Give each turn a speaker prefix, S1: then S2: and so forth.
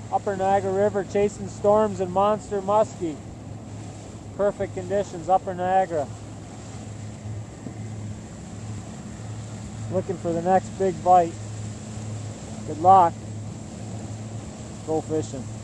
S1: Upper Niagara River chasing storms and monster muskie. Perfect conditions, Upper Niagara. Looking for the next big bite. Good luck. Go fishing.